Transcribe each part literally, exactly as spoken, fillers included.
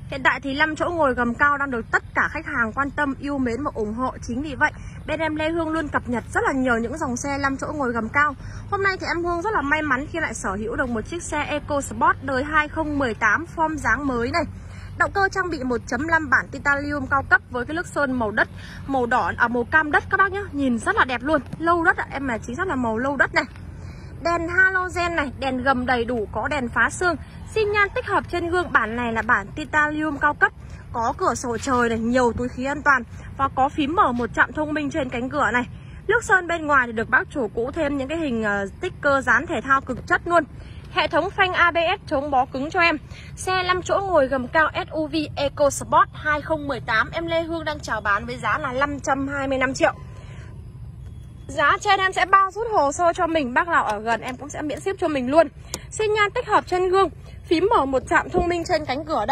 Hiện tại thì năm chỗ ngồi gầm cao đang được tất cả khách hàng quan tâm, yêu mến và ủng hộ. Chính vì vậy bên em Lê Hương luôn cập nhật rất là nhiều những dòng xe năm chỗ ngồi gầm cao. Hôm nay thì em Hương rất là may mắn khi lại sở hữu được một chiếc xe EcoSport đời hai không một tám form dáng mới này. Động cơ trang bị một chấm năm bản titanium cao cấp với cái nước sơn màu đất, màu đỏ, à màu cam đất các bác nhá. Nhìn rất là đẹp luôn, lâu đất ạ, em là chính xác là màu lâu đất này. Đèn halogen này, đèn gầm đầy đủ, có đèn phá xương. Xi nhan tích hợp trên gương bản này là bản titanium cao cấp. Có cửa sổ trời này, nhiều túi khí an toàn. Và có phím mở một chạm thông minh trên cánh cửa này. Nước sơn bên ngoài thì được bác chủ cũ thêm những cái hình uh, sticker dán thể thao cực chất luôn. Hệ thống phanh a bê ét chống bó cứng cho em. Xe năm chỗ ngồi gầm cao ét u vê EcoSport hai không một tám em Lê Hương đang chào bán với giá là năm trăm hai mươi lăm triệu. Giá trên em sẽ bao rút hồ sơ cho mình, bác nào ở gần em cũng sẽ miễn ship cho mình luôn. Xi nhan tích hợp trên gương, phím mở một chạm thông minh trên cánh cửa đây.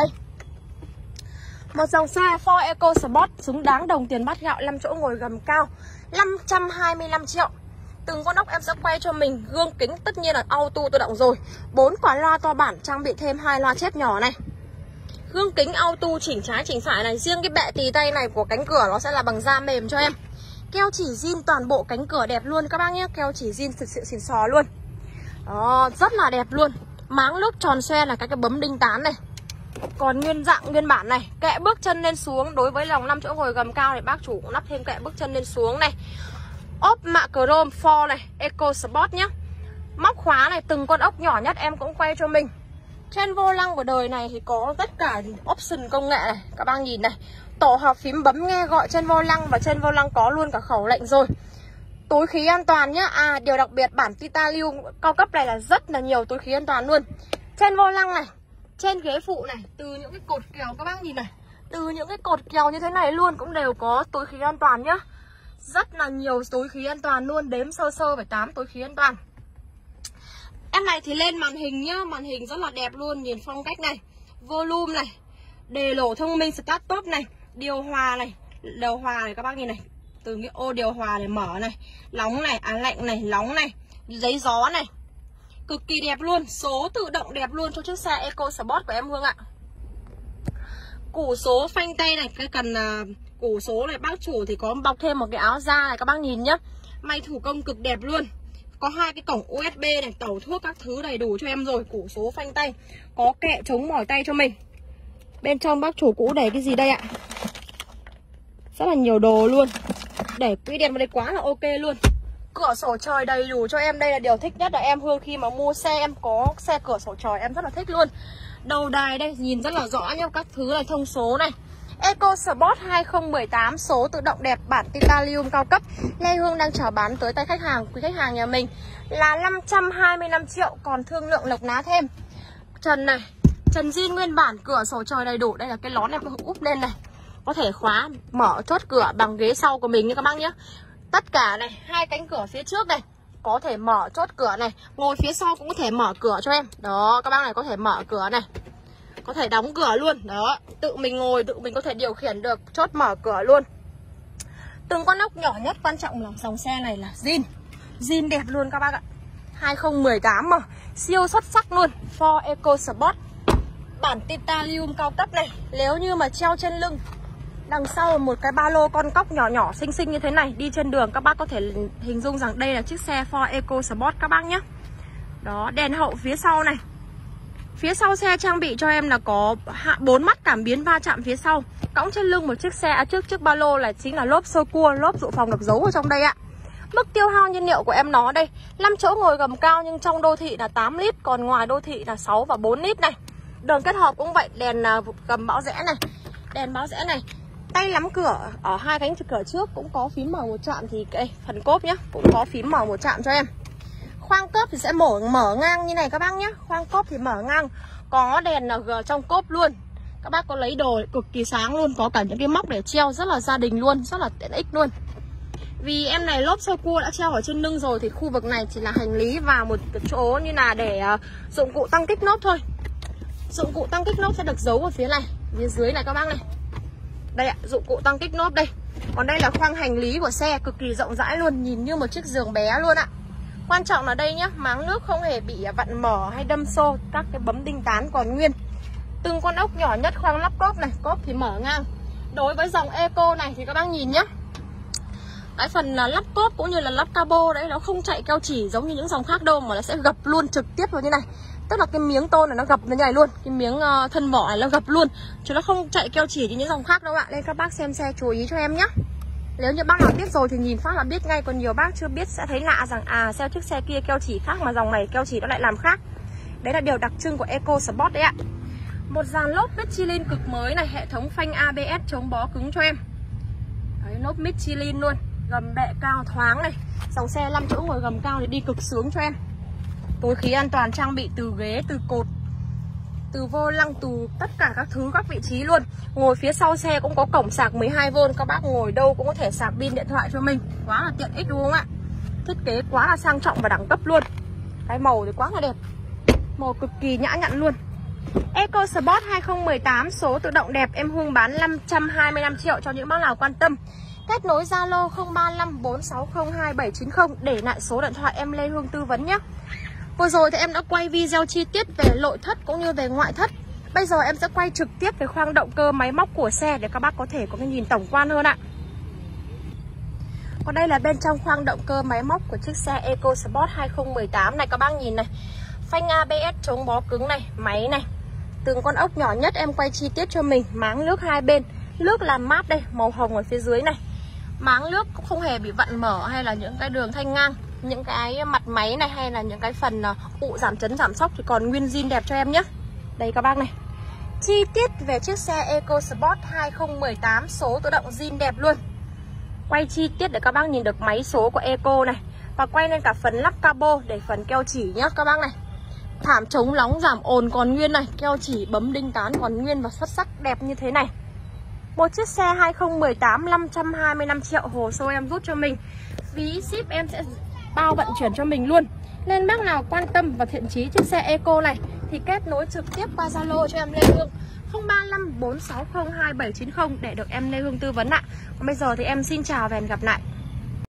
Một dòng xe Ford EcoSport xứng đáng đồng tiền bát gạo, năm chỗ ngồi gầm cao, năm trăm hai mươi lăm triệu. Từng con ốc em sẽ quay cho mình, gương kính tất nhiên là auto tự động rồi. Bốn quả loa to bản trang bị thêm hai loa chép nhỏ này. Gương kính auto chỉnh trái chỉnh phải này, riêng cái bệ tì tay này của cánh cửa nó sẽ là bằng da mềm cho em. Keo chỉ zin toàn bộ cánh cửa đẹp luôn các bác nhé, keo chỉ zin thực sự xịn sò luôn. Đó, rất là đẹp luôn. Máng nước tròn xoe là các cái bấm đinh tán này. Còn nguyên dạng nguyên bản này, kệ bước chân lên xuống. Đối với lòng năm chỗ ngồi gầm cao thì bác chủ cũng lắp thêm kệ bước chân lên xuống này. Ốp mạ chrome Ford này, EcoSport nhé. Móc khóa này, từng con ốc nhỏ nhất em cũng quay cho mình. Trên vô lăng của đời này thì có tất cả option công nghệ này, các bác nhìn này. Tổ hợp phím bấm nghe gọi trên vô lăng, và trên vô lăng có luôn cả khẩu lệnh rồi. Túi khí an toàn nhá. À, điều đặc biệt bản titanium cao cấp này là rất là nhiều túi khí an toàn luôn. Trên vô lăng này, trên ghế phụ này, từ những cái cột kèo các bác nhìn này, từ những cái cột kèo như thế này luôn cũng đều có túi khí an toàn nhá. Rất là nhiều túi khí an toàn luôn, đếm sơ sơ phải tám túi khí an toàn. Em này thì lên màn hình nhá, màn hình rất là đẹp luôn, nhìn phong cách này. Volume này, đề lỗ thông minh start top này, điều hòa này, điều hòa này các bác nhìn này, từ cái ô điều hòa này mở này, nóng này, à lạnh này, nóng này, giấy gió này, cực kỳ đẹp luôn. Số tự động đẹp luôn cho chiếc xe EcoSport của em Hương ạ. Củ số phanh tay này, cái cần uh, củ số này bác chủ thì có bọc thêm một cái áo da này các bác nhìn nhá, may thủ công cực đẹp luôn. Có hai cái cổng u ét bê này, tẩu thuốc các thứ đầy đủ cho em rồi. Củ số phanh tay, có kệ chống mỏi tay cho mình. Bên trong bác chủ cũ để cái gì đây ạ? Rất là nhiều đồ luôn. Để quỹ đèn vào đây quá là ok luôn. Cửa sổ trời đầy đủ cho em, đây là điều thích nhất là em Hương khi mà mua xe em có xe cửa sổ trời em rất là thích luôn. Đầu đài đây nhìn rất là rõ nhá, các thứ này thông số này. EcoSport hai không một tám số tự động đẹp bản titanium cao cấp. Lê Hương đang chào bán tới tay khách hàng, quý khách hàng nhà mình là năm trăm hai mươi lăm triệu, còn thương lượng lộc ná thêm. Trần này, trần zin nguyên bản, cửa sổ trời đầy đủ. Đây là cái lón em úp lên này, có thể khóa mở chốt cửa bằng ghế sau của mình nha các bác nhé. Tất cả này, hai cánh cửa phía trước này có thể mở chốt cửa này, ngồi phía sau cũng có thể mở cửa cho em. Đó, các bác này có thể mở cửa này, có thể đóng cửa luôn. Đó, tự mình ngồi, tự mình có thể điều khiển được, chốt mở cửa luôn. Từng con ốc nhỏ nhất, quan trọng là dòng xe này là zin. Zin đẹp luôn các bác ạ. hai không một tám mà, siêu xuất sắc luôn. Ford EcoSport bản titanium cao cấp này. Nếu như mà treo trên lưng, đằng sau một cái ba lô con cóc nhỏ nhỏ xinh xinh như thế này, đi trên đường các bác có thể hình dung rằng đây là chiếc xe Ford EcoSport các bác nhé. Đó, đèn hậu phía sau này. Phía sau xe trang bị cho em là có bốn mắt cảm biến va chạm phía sau. Cõng trên lưng một chiếc xe, à, trước chiếc ba lô là chính là lốp sơ cua, lốp dự phòng đập dấu ở trong đây ạ. Mức tiêu hao nhiên liệu của em nó đây, năm chỗ ngồi gầm cao nhưng trong đô thị là tám lít, còn ngoài đô thị là sáu và bốn lít này. Đường kết hợp cũng vậy, đèn gầm báo rẽ này, đèn báo rẽ này. Tay nắm cửa ở hai cánh cửa trước cũng có phím mở một chạm, thì cái phần cốp nhá cũng có phím mở một chạm cho em. Khoang cốp thì sẽ mở mở ngang như này các bác nhé. Khoang cốp thì mở ngang, có đèn en giê trong cốp luôn. Các bác có lấy đồ cực kỳ sáng luôn, có cả những cái móc để treo rất là gia đình luôn, rất là tiện ích luôn. Vì em này lốp sơ cua đã treo ở trên lưng rồi thì khu vực này chỉ là hành lý và một cái chỗ như là để uh, dụng cụ tăng kích nốt thôi. Dụng cụ tăng kích nốt sẽ được giấu ở phía này, phía dưới này các bác này. Đây ạ, dụng cụ tăng kích nốt đây. Còn đây là khoang hành lý của xe, cực kỳ rộng rãi luôn, nhìn như một chiếc giường bé luôn ạ. Quan trọng là đây nhá, máng nước không hề bị vặn mở hay đâm xô, các cái bấm đinh tán còn nguyên. Từng con ốc nhỏ nhất, khoang lắp cốp này, cốp thì mở ngang. Đối với dòng Eco này thì các bác nhìn nhé, cái phần là lắp cốp cũng như là lắp cabo đấy, nó không chạy keo chỉ giống như những dòng khác đâu, mà nó sẽ gập luôn trực tiếp vào như này. Tức là cái miếng tôn này nó gập như này luôn, cái miếng uh, thân vỏ này nó gập luôn, chứ nó không chạy keo chỉ như những dòng khác đâu ạ. Nên các bác xem xe chú ý cho em nhé. Nếu như bác nào biết rồi thì nhìn phát là biết ngay, còn nhiều bác chưa biết sẽ thấy lạ rằng à xe chiếc xe kia keo chỉ khác mà dòng này keo chỉ nó lại làm khác. Đấy là điều đặc trưng của Eco Sport đấy ạ. Một dàn lốp Michelin cực mới này, hệ thống phanh a bê ét chống bó cứng cho em. Đấy, lốp Michelin luôn, gầm bệ cao thoáng này. Dòng xe năm chỗ ngồi gầm cao thì đi cực sướng cho em. Túi khí an toàn trang bị từ ghế, từ cột, từ vô lăng, từ tất cả các thứ, các vị trí luôn. Ngồi phía sau xe cũng có cổng sạc mười hai vôn, các bác ngồi đâu cũng có thể sạc pin điện thoại cho mình. Quá là tiện ích đúng không ạ? Thiết kế quá là sang trọng và đẳng cấp luôn. Cái màu thì quá là đẹp, màu cực kỳ nhã nhặn luôn. Eco Sport hai không một tám, số tự động đẹp, em Hương bán năm trăm hai mươi lăm triệu cho những bác nào quan tâm. Kết nối Zalo không ba năm bốn sáu không hai bảy chín không để lại số điện thoại em Lê Hương tư vấn nhé. Vừa rồi thì em đã quay video chi tiết về nội thất cũng như về ngoại thất. Bây giờ em sẽ quay trực tiếp về khoang động cơ máy móc của xe để các bác có thể có cái nhìn tổng quan hơn ạ. Còn đây là bên trong khoang động cơ máy móc của chiếc xe Eco Sport hai không một tám này, các bác nhìn này. Phanh a bê ét chống bó cứng này, máy này. Từng con ốc nhỏ nhất em quay chi tiết cho mình. Máng nước hai bên, nước làm mát đây, màu hồng ở phía dưới này. Máng nước cũng không hề bị vặn mở hay là những cái đường thanh ngang. Những cái mặt máy này hay là những cái phần ụ giảm chấn giảm sóc thì còn nguyên zin đẹp cho em nhé. Đây các bác này, chi tiết về chiếc xe Eco Sport hai không một tám, số tự động zin đẹp luôn. Quay chi tiết để các bác nhìn được máy số của Eco này. Và quay lên cả phần lắp cabo để phần keo chỉ nhá các bác này. Thảm chống nóng giảm ồn còn nguyên này, keo chỉ bấm đinh tán còn nguyên và xuất sắc đẹp như thế này. Một chiếc xe hai không một tám năm trăm hai mươi lăm triệu, hồ sơ em rút cho mình. Phí ship em sẽ bao vận chuyển cho mình luôn. Nên bác nào quan tâm và thiện chí chiếc xe Eco này thì kết nối trực tiếp qua Zalo cho em Lê Hương không ba năm bốn sáu không hai bảy chín không để được em Lê Hương tư vấn ạ. Còn bây giờ thì em xin chào và hẹn gặp lại.